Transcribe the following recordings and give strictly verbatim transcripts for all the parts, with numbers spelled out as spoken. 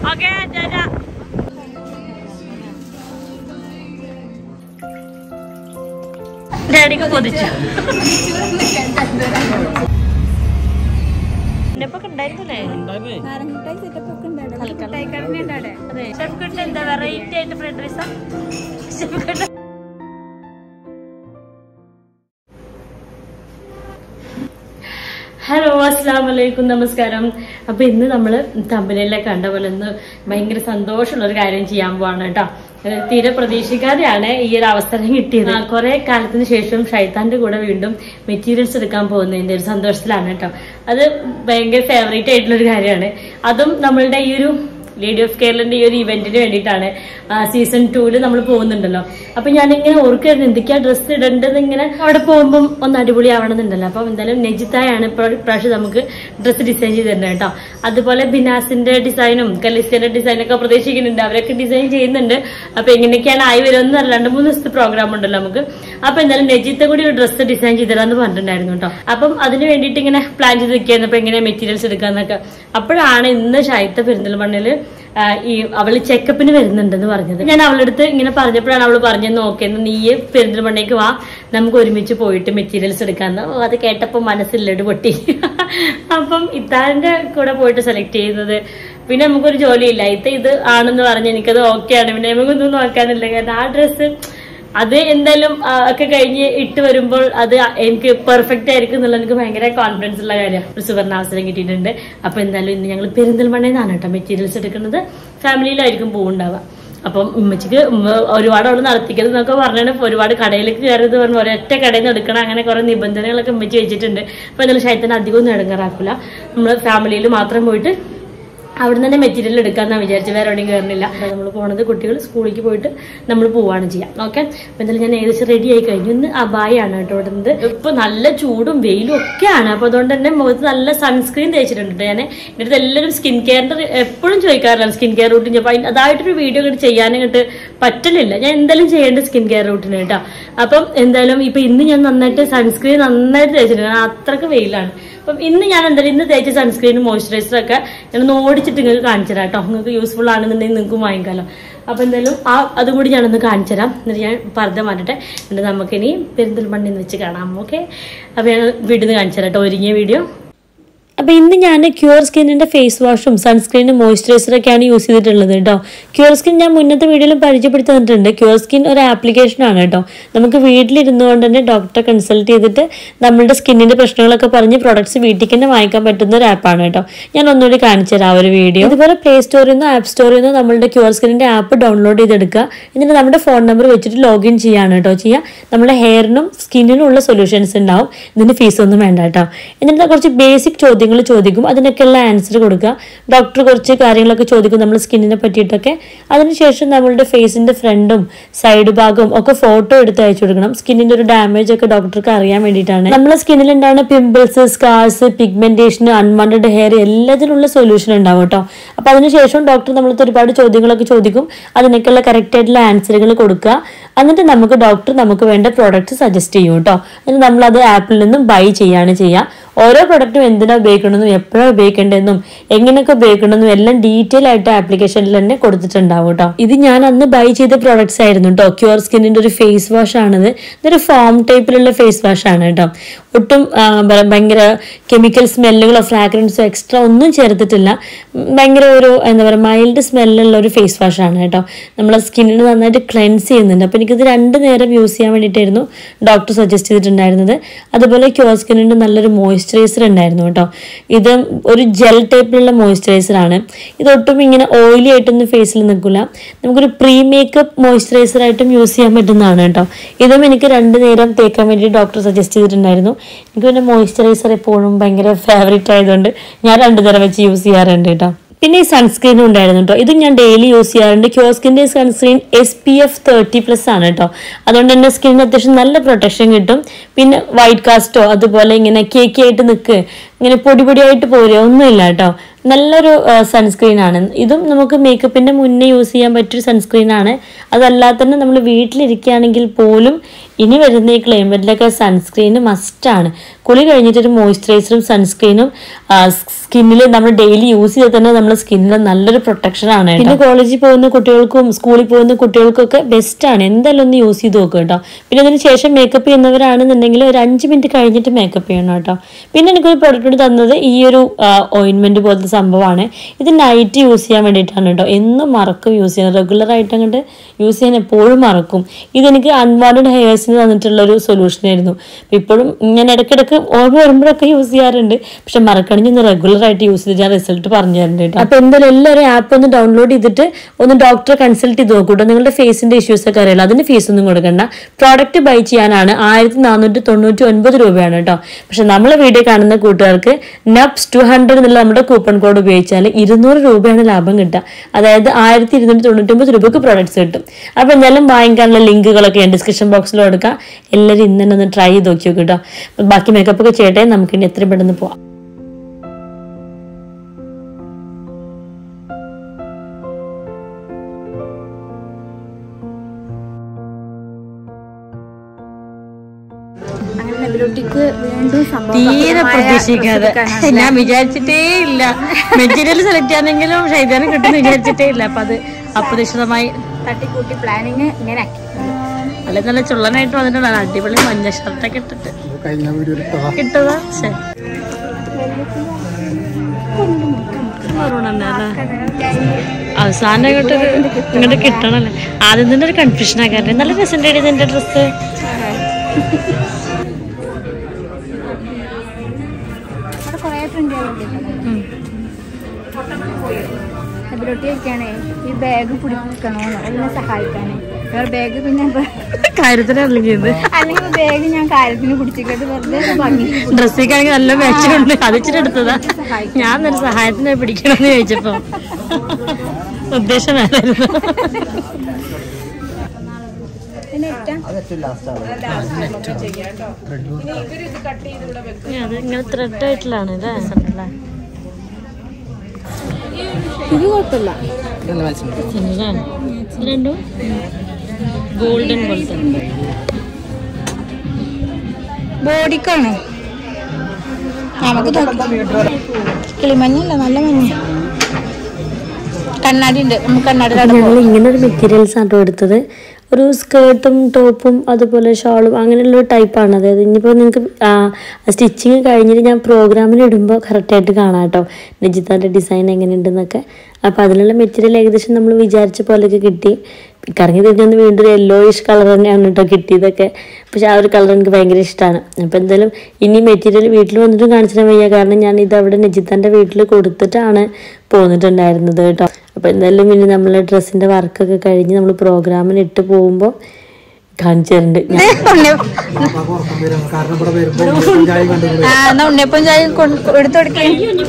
Okay ഡാഡിക്ക് കൊതിച്ചു എന്താ വെറൈറ്റി ആയിട്ട് ഫ്രൈഡ് റൈസാ ഹലോ അസ്സലാമു അലൈക്കും നമസ്കാരം. അപ്പൊ ഇന്ന് നമ്മള് തമ്പനിയിലെ കണ്ട പോലെ ഒന്ന് ഭയങ്കര സന്തോഷമുള്ള ഒരു കാര്യം ചെയ്യാൻ പോവാണ് കേട്ടോ. തീരെ പ്രതീക്ഷിക്കാതെയാണ് ഈ ഒരു അവസരം കിട്ടിയത്. കുറെ കാലത്തിന് ശേഷം ഷൈത്താന്റെ കൂടെ വീണ്ടും മെറ്റീരിയൽസ് എടുക്കാൻ പോകുന്നതിന്റെ ഒരു സന്തോഷത്തിലാണ് കേട്ടോ. അത് ഭയങ്കര ഫേവറേറ്റ് ആയിട്ടുള്ള ഒരു കാര്യമാണ്. അതും നമ്മളുടെ ഈ ഒരു ലേഡി ഓഫ് കേരളന്റെ ഈ ഒരു ഇവന്റിന് വേണ്ടിയിട്ടാണ്. സീസൺ ടൂല് നമ്മൾ പോകുന്നുണ്ടല്ലോ. അപ്പൊ ഞാനിങ്ങനെ ഓർക്കായിരുന്നു എന്തൊക്കെയാ ഡ്രസ്സ് ഇടേണ്ടത്. ഇങ്ങനെ അവിടെ പോകുമ്പോൾ ഒന്ന് അടിപൊളി ആവണമെന്നുണ്ടല്ലോ. അപ്പൊ എന്തായാലും നെജിത്തായാണ് ഇപ്പോൾ ഇപ്രാവശ്യം നമുക്ക് ഡ്രസ്സ് ഡിസൈൻ ചെയ്ത് തരുന്നത് കേട്ടോ. അതുപോലെ ബിനാസിന്റെ ഡിസൈനും കലിസ്റ്റിന്റെ ഡിസൈനൊക്കെ പ്രതീക്ഷിക്കുന്നുണ്ട്. അവരൊക്കെ ഡിസൈൻ ചെയ്യുന്നുണ്ട്. അപ്പൊ എങ്ങനെയൊക്കെയാണ് ആയി വരുമെന്ന് രണ്ട് മൂന്ന് ദിവസത്തെ പ്രോഗ്രാം ഉണ്ടല്ലോ നമുക്ക്. അപ്പൊ എന്തായാലും നെജിത്തെ കൂടി ഒരു ഡ്രസ്സ് ഡിസൈൻ ചെയ്ത് തരാമെന്ന് പറഞ്ഞിട്ടുണ്ടായിരുന്നു കേട്ടോ. അപ്പം അതിന് വേണ്ടിയിട്ട് ഇങ്ങനെ പ്ലാൻ ചെയ്ത് വെക്കായിരുന്നു. അപ്പൊ എങ്ങനെ മെറ്റീരിയൽസ് എടുക്കാന്നൊക്കെ. അപ്പോഴാണ് ഇന്ന് ഷൈത്ത പെരിന്തൽമണ്ണയില് ഈ അവള് ചെക്കപ്പിന് വരുന്നുണ്ടെന്ന് പറഞ്ഞത്. ഞാൻ അവളുടെ അടുത്ത് ഇങ്ങനെ പറഞ്ഞപ്പോഴാണ് അവള് പറഞ്ഞത് ഓക്കെ നീ പെരിന്തൽമണ്ണയ്ക്ക് വാ, നമുക്ക് ഒരുമിച്ച് പോയിട്ട് മെറ്റീരിയൽസ് എടുക്കാന്ന്. അത് കേട്ടപ്പോ മനസ്സില്ലട് പൊട്ടി. അപ്പം ഇത്താന്റെ കൂടെ പോയിട്ട് സെലക്ട് ചെയ്യുന്നത്. പിന്നെ നമുക്കൊരു ജോലിയില്ല. ഇത്ത ഇത് ആണെന്ന് പറഞ്ഞ് എനിക്കത് ഓക്കെ ആണ്. പിന്നെ നമുക്കൊന്നും നോക്കാനില്ല. കാരണം ആ ഡ്രസ്സ് അത് എന്തായാലും ഒക്കെ കഴിഞ്ഞ് ഇട്ട് വരുമ്പോൾ അത് എനിക്ക് പെർഫെക്റ്റ് ആയിരിക്കും എന്നുള്ള എനിക്ക് ഭയങ്കര കോൺഫിഡൻസ് ഉള്ള കാര്യമാണ്. ഒരു സുവർണ അവസരം കിട്ടിയിട്ടുണ്ട്. അപ്പൊ എന്തായാലും ഇന്ന് ഞങ്ങൾ പെരിന്തൽമണ്ണയിൽ നിന്നാണ് കേട്ടോ മെറ്റീരിയൽസ് എടുക്കുന്നത്. ഫാമിലിയിലായിരിക്കും പോകുന്നുണ്ടാവുക. അപ്പം ഉമ്മച്ചിക്ക് ഒരുപാട് അവിടെ നടത്തിക്കരുത് എന്നൊക്കെ പറഞ്ഞാണ്. ഒരുപാട് കടയിലേക്ക് കയറിയത് പറഞ്ഞു ഒരൊറ്റ കടയിൽ നിന്ന് എടുക്കണം. അങ്ങനെ കുറെ നിബന്ധനകളൊക്കെ ഉമ്മച്ചി വെച്ചിട്ടുണ്ട്. അപ്പൊ എന്തായാലും ഷൈത്തന്നെ അധികം ഒന്നും ഇടങ്ങാറാക്കില്ല. നമ്മള് ഫാമിലിയിൽ മാത്രം പോയിട്ട് അവിടെ നിന്ന് തന്നെ മെറ്റീരിയൽ എടുക്കാന്നാ വിചാരിച്ചു. വേറെ എവിടെയും കയറുന്നില്ല. നമ്മൾ പോണത് കുട്ടികൾ സ്കൂളിലേക്ക് പോയിട്ട് നമ്മൾ പോവാണ് ചെയ്യാം. ഓക്കെ. അപ്പൊ എന്തായാലും ഞാൻ ഏകദേശം റെഡി ആയി കഴിഞ്ഞു. ഇന്ന് അബായാണ് കേട്ടോ ഇടുന്നത്. ഇപ്പൊ നല്ല ചൂടും വെയിലും ഒക്കെയാണ്. അപ്പൊ അതുകൊണ്ട് തന്നെ മുഖത്ത് നല്ല സൺസ്ക്രീൻ തേച്ചിട്ടുണ്ട്. ഞാൻ എൻ്റെ അടുത്ത് എല്ലാവരും സ്കിൻ കെയറിന്റെ എപ്പോഴും ചോദിക്കാറില്ല സ്കിൻ കെയർ റൂട്ടീൻ. അപ്പൊ അതായിട്ടൊരു വീഡിയോ ഇങ്ങോട്ട് ചെയ്യാനായിട്ട് പറ്റലില്ല. ഞാൻ എന്തായാലും ചെയ്യേണ്ട സ്കിൻ കെയർ റൂട്ടീൻ കേട്ടോ. അപ്പം എന്തായാലും ഇപ്പൊ ഇന്ന് ഞാൻ നന്നായിട്ട് സൺസ്ക്രീൻ നന്നായിട്ട് തേച്ചിട്ടുണ്ട്. കാരണം അത്രക്ക് വെയിലാണ്. അപ്പം ഇന്ന് ഞാൻ എന്തായാലും ഇന്ന് തേച്ച സൺസ്ക്രീനും മോയ്സ്ചറൈസറും ഒക്കെ ഞാൻ ഓടിച്ചിട്ട് നിങ്ങൾക്ക് കാണിച്ചു തരാം കേട്ടോ. നിങ്ങൾക്ക് യൂസ്ഫുൾ ആണെന്നുണ്ടെങ്കിൽ നിങ്ങൾക്ക് വാങ്ങിക്കാമല്ലോ. അപ്പൊ എന്തായാലും ആ അതും കൂടി ഞാനൊന്ന് കാണിച്ചു തരാം. എന്നിട്ട് ഞാൻ പർദ്ദ മാറ്റട്ടെ. എന്നിട്ട് നമുക്കിനി പെരിന്തൽമണ്ണയിൽ വെച്ച് കാണാം. ഓക്കെ. അപ്പൊ ഞാൻ വീട്ടിൽ നിന്ന് കാണിച്ചു തരാം കേട്ടോ ഒരുങ്ങിയ വീഡിയോ. അപ്പോൾ ഇന്ന് ഞാൻ ക്യൂർ സ്കിന്നിൻ്റെ ഫേസ് വാഷും സൺസ്ക്രീനും മോയ്സ്ചറൈസറൊക്കെയാണ് യൂസ് ചെയ്തിട്ടുള്ളത് കേട്ടോ. ക്യൂർ സ്കിൻ ഞാൻ മുന്നത്തെ വീഡിയോയിലും പരിചയപ്പെടുത്തി തന്നിട്ടുണ്ട്. ക്യൂർ സ്കിൻ ഒരു ആപ്ലിക്കേഷനാണ് കേട്ടോ. നമുക്ക് വീട്ടിലിരുന്നുകൊണ്ട് തന്നെ ഡോക്ടറെ കൺസൾട്ട് ചെയ്തിട്ട് നമ്മളുടെ സ്കിന്നിൻ്റെ പ്രശ്നങ്ങളൊക്കെ പറഞ്ഞ് പ്രൊഡക്ട്സ് വീട്ടിൽ തന്നെ വാങ്ങിക്കാൻ പറ്റുന്ന ഒരു ആപ്പാണ് കേട്ടോ. ഞാൻ ഒന്നുകൂടി കാണിച്ചു തരാം ആ ഒരു വീഡിയോ. ഇതുപോലെ പ്ലേ സ്റ്റോറിൽ നിന്നോ ആപ്പ് സ്റ്റോറിൽ നിന്നോ നമ്മളുടെ ക്യൂർ സ്കിന്നിൻ്റെ ആപ്പ് ഡൗൺലോഡ് ചെയ്തെടുക്കുക. എന്നിട്ട് നമ്മുടെ ഫോൺ നമ്പർ വെച്ചിട്ട് ലോഗിൻ ചെയ്യാണ് കേട്ടോ ചെയ്യുക. നമ്മുടെ ഹെയറിനും സ്കിന്നിനും ഉള്ള സൊല്യൂഷൻസ് ഉണ്ടാവും. ഇതിന് ഫീസൊന്നും വേണ്ട കേട്ടോ. എന്നിട്ട് കുറച്ച് ബേസിക് ചോദ്യം ചോദിക്കും. അതിനൊക്കെയുള്ള ആൻസർ കൊടുക്കുക. ഡോക്ടർ കുറച്ച് കാര്യങ്ങളൊക്കെ ചോദിക്കും നമ്മൾ സ്കിന്നിനെ പറ്റിയിട്ടൊക്കെ. അതിനുശേഷം നമ്മളുടെ ഫേസിന്റെ ഫ്രണ്ടും സൈഡ് ഭാഗവും ഒക്കെ ഫോട്ടോ എടുത്ത് അയച്ചു കൊടുക്കണം. സ്കിന്നിന്റെ ഒരു ഡാമേജ് ഒക്കെ ഡോക്ടർക്ക് അറിയാൻ വേണ്ടിയിട്ടാണ്. നമ്മളെ സ്കിന്നിൽ ഉണ്ടാകുന്ന pimples, scars, pigmentation, unwanted hair എല്ലാത്തിനുള്ള സൊല്യൂഷൻ ഉണ്ടാവും കേട്ടോ. അപ്പൊ അതിനുശേഷം ഡോക്ടർ നമ്മളത്തെ ഒരുപാട് ചോദ്യങ്ങളൊക്കെ ചോദിക്കും. അതിനൊക്കെയുള്ള കറക്റ്റ് ആയിട്ടുള്ള ആൻസറുകൾ കൊടുക്കുക. എന്നിട്ട് നമുക്ക് ഡോക്ടർ നമുക്ക് വേണ്ട പ്രോഡക്റ്റ് സജസ്റ്റ് ചെയ്യും കേട്ടോ. എന്നിട്ട് നമ്മളത് ആപ്പിൽ നിന്നും ബൈ ചെയ്യാണ് ചെയ്യുക. ഓരോ പ്രൊഡക്റ്റും എന്തിനാ ഉപയോഗിക്കണമെന്നും എപ്പോഴാണ് ഉപയോഗിക്കേണ്ടതെന്നും എങ്ങനെയൊക്കെ ഉപയോഗിക്കണമെന്നും എല്ലാം ഡീറ്റെയിൽ ആയിട്ട് ആപ്ലിക്കേഷനിൽ തന്നെ കൊടുത്തിട്ടുണ്ടാവും കേട്ടോ. ഇത് ഞാൻ അന്ന് ബൈ ചെയ്ത പ്രോഡക്ട്സ് ആയിരുന്നു കേട്ടോ. ക്യൂർ സ്കിന്നിന്റെ ഒരു ഫേസ് വാഷ് ആണിത്. ഇതൊരു ഫോം ടൈപ്പിലുള്ള ഫേസ് വാഷ് ആണ് കേട്ടോ. ഒട്ടും ഭയങ്കര കെമിക്കൽ സ്മെല്ലുകളോ ഫ്രാഗ്രൻസോ എക്സ്ട്രാ ഒന്നും ചേർത്തിട്ടില്ല. ഭയങ്കര ഒരു എന്താ പറയുക മൈൽഡ് സ്മെല്ലുള്ള ഒരു ഫേസ് വാഷ് ആണ് കേട്ടോ. നമ്മളെ സ്കിന്നിന് നന്നായിട്ട് ക്ലെൻസ് ചെയ്യുന്നുണ്ട്. അപ്പോൾ എനിക്കിത് രണ്ട് നേരം യൂസ് ചെയ്യാൻ വേണ്ടിയിട്ടായിരുന്നു ഡോക്ടർ സജസ്റ്റ് ചെയ്തിട്ടുണ്ടായിരുന്നത്. അതുപോലെ ക്യൂർ സ്കിന്നിന്റെ നല്ലൊരു മോയ്സ്ചറൈസർ ഉണ്ടായിരുന്നു കേട്ടോ. ഇത് ഒരു ജെൽ ടൈപ്പിലുള്ള മോയ്സ്ചറൈസർ ആണ്. ഇതൊട്ടും ഇങ്ങനെ ഓയിലി ആയിട്ടൊന്നും ഫേസിൽ നിൽക്കില്ല. നമുക്കൊരു പ്രീ മേക്കപ്പ് മോയ്സ്ചറൈസർ ആയിട്ടും യൂസ് ചെയ്യാൻ പറ്റുന്നതാണ് കേട്ടോ. ഇതും എനിക്ക് രണ്ട് നേരം തേക്കാൻ വേണ്ടി ഡോക്ടർ സജസ്റ്റ് ചെയ്തിട്ടുണ്ടായിരുന്നു. എനിക്ക് പിന്നെ മോയ്സ്ചറൈസർ എപ്പോഴും ഭയങ്കര ഫേവറേറ്റ് ആയതുകൊണ്ട് ഞാൻ രണ്ടു തരം വെച്ച് യൂസ് ചെയ്യാറുണ്ട് കേട്ടോ. പിന്നെ ഈ സൺസ്ക്രീനും ഉണ്ടായിരുന്നു കേട്ടോ. ഇത് ഞാൻ ഡെയിലി യൂസ് ചെയ്യാറുണ്ട്. ക്യൂർ സ്കിൻ്റെ sunscreen S P F thirty plus ആണ് കേട്ടോ. അതുകൊണ്ട് തന്നെ സ്കിന്നിന് അത്യാവശ്യം നല്ല പ്രൊട്ടക്ഷൻ കിട്ടും. പിന്നെ വൈറ്റ് കാസ്റ്റോ അതുപോലെ ഇങ്ങനെ കേക്കി ആയിട്ട് നിൽക്കുക ഇങ്ങനെ പൊടി പൊടിയായിട്ട് പോരുക ഒന്നുമില്ല കേട്ടോ. നല്ലൊരു സൺസ്ക്രീൻ ആണ്. ഇതും നമുക്ക് മേക്കപ്പിന്റെ മുന്നേ യൂസ് ചെയ്യാൻ പറ്റിയൊരു സൺസ്ക്രീൻ ആണ്. അതല്ലാതെ തന്നെ നമ്മൾ വീട്ടിലിരിക്കുകയാണെങ്കിൽ പോലും ഇനി വരുന്ന ഈ ക്ലൈമറ്റിലൊക്കെ സൺസ്ക്രീന് മസ്റ്റാണ്. കുളി കഴിഞ്ഞിട്ടൊരു മോയ്സ്ചറൈസറും സൺസ്ക്രീനും സ്കിന്നിൽ നമ്മൾ ഡെയിലി യൂസ് ചെയ്താൽ തന്നെ നമ്മുടെ സ്കിന്നിന് നല്ലൊരു പ്രൊട്ടക്ഷനാണ്. പിന്നെ കോളേജിൽ പോകുന്ന കുട്ടികൾക്കും സ്കൂളിൽ പോകുന്ന കുട്ടികൾക്കൊക്കെ ബെസ്റ്റാണ്. എന്തായാലും ഒന്ന് യൂസ് ചെയ്ത് നോക്കുക കേട്ടോ. പിന്നെ അതിന് ശേഷം മേക്കപ്പ് ചെയ്യുന്നവരാണെന്നുണ്ടെങ്കിൽ ഒരു അഞ്ച് മിനിറ്റ് കഴിഞ്ഞിട്ട് മേക്കപ്പ് ചെയ്യണം കേട്ടോ. പിന്നെ എനിക്കൊരു പ്രൊഡക്റ്റ് തന്നത് ഈ ഒരു ഓയിൻമെൻറ്റ് പോലത്തെ സംഭവമാണ്. ഇത് നൈറ്റ് യൂസ് ചെയ്യാൻ വേണ്ടിയിട്ടാണ് കേട്ടോ. എന്നും മറക്കും യൂസ് ചെയ്യാൻ, റെഗുലറായിട്ട് അങ്ങോട്ട് യൂസ് ചെയ്യാൻ എപ്പോഴും മറക്കും. ഇതെനിക്ക് അൺവാണ്ടഡ് ഹെയർസിന് തന്നിട്ടുള്ളൊരു സൊല്യൂഷനായിരുന്നു. ഇപ്പോഴും ഞാൻ ഇടയ്ക്കിടയ്ക്ക് ഓർമ്മ വരുമ്പോഴൊക്കെ യൂസ് ചെയ്യാറുണ്ട്. പക്ഷെ മറക്കണമെങ്കിൽ ഒന്ന് റെഗുലറായിട്ട് യൂസ് ചെയ്ത് ഞാൻ റിസൾട്ട് പറഞ്ഞു തരുന്നുണ്ട് കേട്ടോ. അപ്പോൾ എന്തായാലും എല്ലാവരും ആപ്പ് ഒന്ന് ഡൗൺലോഡ് ചെയ്തിട്ട് ഒന്ന് ഡോക്ടറെ കൺസൾട്ട് ചെയ്ത് നോക്കൂട്ടോ. നിങ്ങളുടെ ഫേസിന്റെ ഇഷ്യൂസ് ഒക്കെ അറിയില്ല, അതിന് ഫീസ് ഒന്നും കൊടുക്കണ്ട. പ്രോഡക്റ്റ് ബൈ ചെയ്യാനാണ് ആയിരത്തി നാനൂറ്റി തൊണ്ണൂറ്റി ഒൻപത് രൂപയാണ് കേട്ടോ. പക്ഷെ നമ്മളെ വീഡിയോ കാണുന്ന കൂട്ടുകാർക്ക് നബ്സ് ടു ഹൺഡ്രഡ് എന്നുള്ള നമ്മുടെ കൂപ്പൺ കോഡ് ഉപയോഗിച്ചാൽ ഇരുന്നൂറ് രൂപയാണ് ലാഭം കിട്ടുക. അതായത് ആയിരത്തി ഇരുന്നൂറ്റി തൊണ്ണൂറ്റി ഒമ്പത് രൂപയ്ക്ക് പ്രോഡക്ട്സ് കിട്ടും. അപ്പോൾ എന്തായാലും വാങ്ങിക്കാനുള്ള ലിങ്കുകളൊക്കെ ഞാൻ ഡിസ്ക്രിപ്ഷൻ ബോക്സിൽ കൊടുക്കാം. എല്ലാവരും ഇന്ന് തന്നെ ഒന്ന് ട്രൈ ചെയ്ത് നോക്കി നോക്കി കേട്ടോ. ബാക്കി മേക്കപ്പ് ഒക്കെ ചെയ്യട്ടെ, നമുക്ക് ഇനി എത്രയും പെട്ടെന്ന് പോവാം. തീരെ പ്രതീക്ഷിക്കാതെ ഞാൻ വിചാരിച്ചിട്ടേ ഇല്ല മെറ്റീരിയൽ സെലക്ട് ചെയ്യാനെങ്കിലും ഷൈജാനും കിട്ടുമെന്ന് വിചാരിച്ചിട്ടേ ഇല്ല. അപ്പൊ അത് അപ്രതീക്ഷിതമായി തട്ടിക്കൂട്ടി പ്ലാനിങ് ഇങ്ങനെ ആക്കി. അല്ലെ നല്ല ചുള്ളനായിട്ട് വന്നിട്ടുണ്ടാണ്. അടിപൊളി മഞ്ഞ ഷർട്ടൊക്കെ ഇട്ടിട്ട് കിട്ടതാ. ശരി അവസാനം ഇങ്ങോട്ടൊരു ഇങ്ങോട്ട് കിട്ടണല്ലേ. ആദ്യം തന്നെ ഒരു കൺഫ്യൂഷൻ ആക്കാറുണ്ട്. നല്ല രസം ഇതിന്റെ ഡ്രസ്സ്. ഈ ബാഗ് പിടിക്കണോ എന്നെ സഹായിക്കാനേ. വേറെ ബാഗ് പിന്നെ കാര്യത്തിന് അല്ലെങ്കിൽ ബാഗ് ഞാൻ കാര്യത്തിന് പിടിച്ചിട്ട് വെറുതെ ഭംഗി. ഡ്രസ്സിക്കാണെങ്കിൽ നല്ല മാച്ചുണ്ട്. അതിച്ചിട്ട് എടുത്തതാ. ഞാൻ നല്ല സഹായത്തിന് പിടിക്കണമെന്ന് ചോദിച്ചപ്പോ ഉദ്ദേശം വേണമായിരുന്നു. അത് ഇങ്ങനെ ത്രെഡ് ആയിട്ടുള്ളതാണ് ഇത്. ഇത് കുഴപ്പമില്ല. രണ്ടും ഗോൾഡൻ പോലത്തെ ബോഡിക്കാണ്. നമുക്ക് കിളിമഞ്ഞല്ല, നല്ല മഞ്ഞ. കണ്ണാടി ഉണ്ട്. നമുക്ക് കണ്ണാടി ഞങ്ങൾ ഇങ്ങനെ ഒരു മെറ്റീരിയൽസ് ആണ് എടുത്തത്. ഒരു സ്കേർട്ടും ടോപ്പും അതുപോലെ ഷോളും അങ്ങനെയുള്ളൊരു ടൈപ്പാണ്. അതായത് ഇനിയിപ്പോൾ നിങ്ങൾക്ക് സ്റ്റിച്ചിങ് കഴിഞ്ഞിട്ട് ഞാൻ പ്രോഗ്രാമിന് ഇടുമ്പോൾ കറക്റ്റായിട്ട് കാണാം കേട്ടോ നജിത്താൻ്റെ ഡിസൈൻ എങ്ങനെയുണ്ടെന്നൊക്കെ. അപ്പോൾ അതിനുള്ള മെറ്റീരിയൽ ഏകദേശം നമ്മൾ വിചാരിച്ച പോലെയൊക്കെ കിട്ടി. കറങ്ങി തിരിഞ്ഞൊന്ന് വീണ്ടും ഒരു യെല്ലോയിഷ് കളർ തന്നെയാണ് കേട്ടോ കിട്ടിയതൊക്കെ. പക്ഷെ ആ ഒരു കളർ എനിക്ക് ഭയങ്കര ഇഷ്ടമാണ്. അപ്പോൾ എന്തായാലും ഇനി മെറ്റീരിയൽ വീട്ടിൽ വന്നിട്ടും കാണിച്ചിട്ട് വയ്യ. കാരണം ഞാൻ ഇതവിടെ നജിത്താൻ്റെ വീട്ടിൽ കൊടുത്തിട്ടാണ് പോന്നിട്ടുണ്ടായിരുന്നത് കേട്ടോ. അപ്പോൾ എന്തായാലും ഇനി നമ്മളെ ഡ്രസ്സിൻ്റെ വർക്കൊക്കെ കഴിഞ്ഞ് നമ്മൾ പ്രോഗ്രാമിന് ഇട്ട് പോകുമ്പോൾ കാണിച്ചു തരുന്നുണ്ട്. ഉണ്ണിയപ്പം ചായ എടുത്തു കൊടുക്കേ.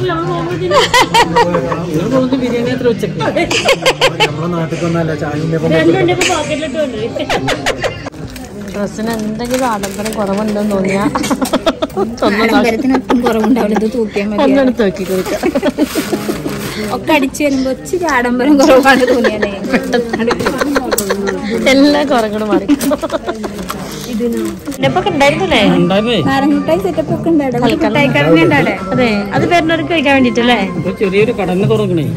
ഡ്രസ്സിന് എന്തെങ്കിലും ആഡംബരം കുറവുണ്ടെന്ന് തോന്നിയാ ആഡംബരത്തിനൊട്ടും കുറവുണ്ടാവില്ല. ഇത് തൂക്കിയാൽ മതി. ഒന്നും തൂക്കി കൊടുക്കാം. ഒക്കെ അടിച്ചു വരുമ്പോ ഒച്ചിരി ആഡംബരം കുറവാണ് തോന്നിയാലേ എല്ലാ കുറങ്ങളും മാറി. ഇതിനൊക്കെ ഉണ്ടായിരുന്നല്ലേ നാരങ്ങമിഠായി സെറ്റപ്പ് ഒക്കെ ഉണ്ടായിരുന്നു. അതെ, അത് പേരിനവർക്ക് കഴിക്കാൻ വേണ്ടിട്ടല്ലേ. ചെറിയൊരു കടന്ന് തുറക്കണേ.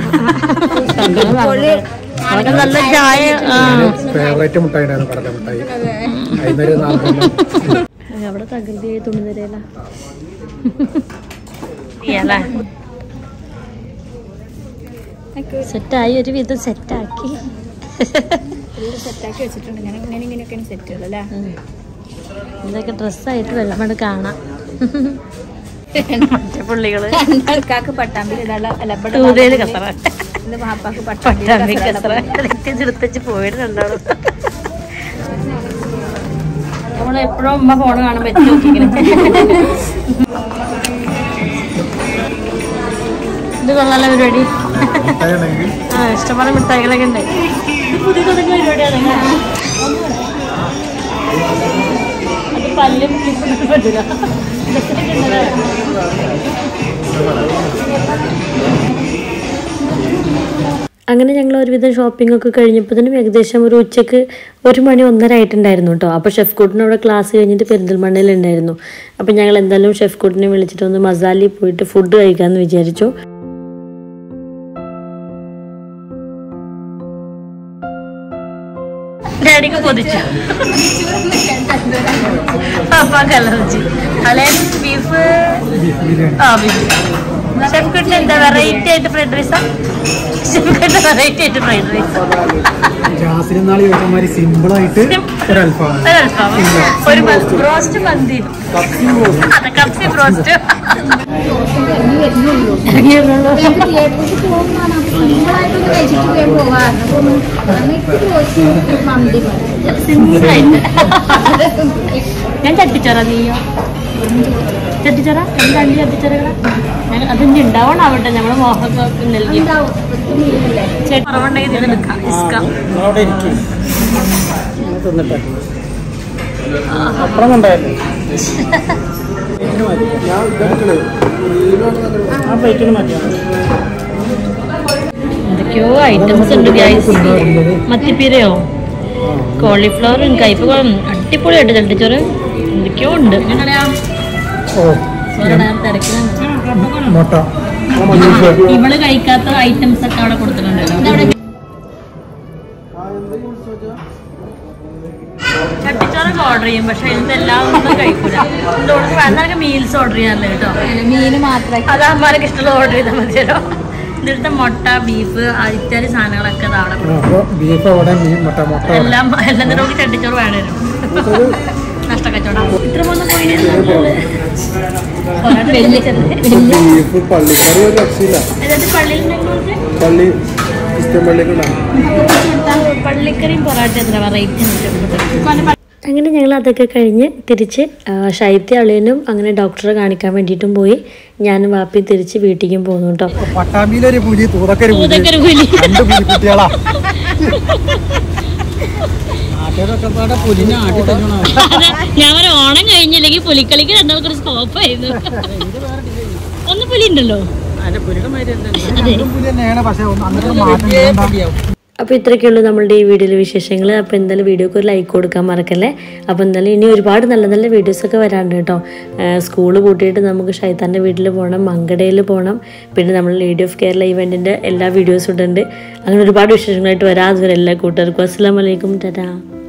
അതൊക്കെ നല്ല ചായ. ഫേവറേറ്റ് മുട്ടായിരുന്നു കടല മുട്ടായി. അവിടെ തകൃതിയായി തുണി തരല. സെറ്റായി, ഒരു വിധം സെറ്റാക്കി സെറ്റാക്കി വെച്ചിട്ടുണ്ട്. ഇങ്ങനെ ഇങ്ങനെ ഇങ്ങനെയൊക്കെയാണ് സെറ്റുകൾ അല്ലേ. ഇതൊക്കെ ഡ്രസ്സായിട്ട് വെള്ളമട് കാണാം. പുള്ളികള് ആൾക്കാർക്ക് പട്ടാമ്പി പാപ്പാക്ക് പട്ടാമ്പി എടുത്തച്ച് പോയിട്ടുണ്ടാവും. നമ്മളെപ്പോഴും ഉമ്മ ഫോണ് കാണാൻ പറ്റി നോക്കിങ്ങനെ. ഇത് കൊള്ളാല പരിപാടി. ആ, ഇഷ്ടംപോലെ മിഠായികളൊക്കെ ഉണ്ട്. ഇത് പുതിയ തുടങ്ങിയ പരിപാടിയാണ്. അത് പല്ലും പറ്റില്ല. അങ്ങനെ ഞങ്ങൾ ഒരുവിധം ഷോപ്പിംഗ് ഒക്കെ കഴിഞ്ഞപ്പോഴത്തേനും ഏകദേശം ഒരു ഉച്ചയ്ക്ക് ഒരു മണി ഒന്നര ആയിട്ടുണ്ടായിരുന്നു കേട്ടോ. അപ്പോൾ ഷെഫ് കൂട്ടിന് അവിടെ ക്ലാസ് കഴിഞ്ഞിട്ട് പെരിന്തൽമണ്ണയിലുണ്ടായിരുന്നു. അപ്പോൾ ഞങ്ങൾ എന്തായാലും ഷെഫ് കൂട്ടിനെ വിളിച്ചിട്ട് ഒന്ന് മസാലയിൽ പോയിട്ട് ഫുഡ് കഴിക്കാമെന്ന് വിചാരിച്ചു. ഡാഡിക്ക് പൊതിച്ചു പാപ്പാക്ക് അലർജി. അല്ലെ ബീഫ് ആ ബീഫ് ഷെഫ് കൂട്ടിന് എന്താ വെറൈറ്റി ആയിട്ട് ഫ്രൈഡ് റൈസാ? ഷെഫ് കൂട്ടിന് വെറൈറ്റി ആയിട്ട് ഫ്രൈഡ് റൈസ് സിമ്പിൾ ആയിട്ട് ഒരു അൽഫാം ഒരു ബ്രോസ്റ്റ് മന്തി അതെ കപ്സി ബ്രോസ്റ്റ് ഞാൻ ചട്ടിച്ചോറ നീയോ ചട്ടിച്ചോറ രണ്ട് ചട്ടിച്ചോറകളാ അതിന് ഉണ്ടാവണം ആവട്ടെ നമ്മള് മോഹൊക്കെ നൽകി കുറവുണ്ടെങ്കിൽ ഇതിലെടുക്കാം ഇസ്കാം എന്തൊക്കെയോ ഐറ്റംസ് ഉണ്ട് ഗൈസ്. മത്തിപ്പീരയോ കോളിഫ്ലവറും കയ്പകളും അടിപൊളിയായിട്ട് ചട്ടിച്ചോറ് എന്തൊക്കെയോ ഉണ്ട്. ഇവള് കഴിക്കാത്ത ഐറ്റംസ് ഒക്കെ അവിടെ കൊടുത്തിട്ടുണ്ടല്ലോ. ചട്ടിച്ചോറൊക്കെ ഓർഡർ ചെയ്യും പക്ഷെ ഇതെല്ലാം ഒന്നും കഴിക്കൂല. എന്തുകൊണ്ട് വേണമെങ്കിൽ മീൽസ് ഓർഡർ ചെയ്യാറില്ല കേട്ടോ. മീന് മാത്രമേ അതാകുമ്പോൾ ഇഷ്ടമുള്ള ഓർഡർ ചെയ്താൽ മതിയല്ലോ. ഇതിലത്തെ മുട്ട ബീഫ് ഇത്യാദി സാധനങ്ങളൊക്കെ അവിടെ എല്ലാം എല്ലാം കൂടി ചട്ടിച്ചോറ് വേണമായിരുന്നു. നഷ്ടക്കച്ചവടം ഇത്ര മൂന്ന് പോയി പള്ളിക്കറിയും പൊറാട്ട എത്ര വെറൈറ്റി. അങ്ങനെ ഞങ്ങൾ അതൊക്കെ കഴിഞ്ഞ് തിരിച്ച് ശൈത്യ അളിയനും അങ്ങനെ ഡോക്ടറെ കാണിക്കാൻ വേണ്ടിയിട്ടും പോയി. ഞാനും വാപ്പി തിരിച്ച് വീട്ടിലേക്കും പോകുന്നു കേട്ടോ. ഞാൻ ഒരു ഓണം കഴിഞ്ഞില്ലെങ്കിൽ പുലിക്കളിക്ക് രണ്ടാൾക്കൊരു സ്കോപ്പ് ആയിരുന്നു. ഒന്ന് പുലി ഉണ്ടല്ലോ. അപ്പോൾ ഇത്രയൊക്കെയുള്ളൂ നമ്മളുടെ ഈ വീഡിയോയിലെ വിശേഷങ്ങൾ. അപ്പോൾ എന്തായാലും വീഡിയോക്ക് ഒരു ലൈക്ക് കൊടുക്കാൻ മറക്കല്ലേ. അപ്പോൾ എന്തായാലും ഇനി ഒരുപാട് നല്ല നല്ല വീഡിയോസൊക്കെ വരാണ്ട് കേട്ടോ. സ്കൂള് കൂട്ടിയിട്ട് നമുക്ക് ഷൈത്താൻ്റെ വീട്ടിൽ പോകണം, മങ്കടയിൽ പോകണം. പിന്നെ നമ്മൾ ലേഡി ഓഫ് കേരള ഇവൻറ്റിൻ്റെ എല്ലാ വീഡിയോസും ഇടുന്നുണ്ട്. അങ്ങനെ ഒരുപാട് വിശേഷങ്ങളായിട്ട് വരാം. അതുവരെ എല്ലാ കൂട്ടുകാർക്കും അസ്സലാമു അലൈക്കും, ടാറ്റാ.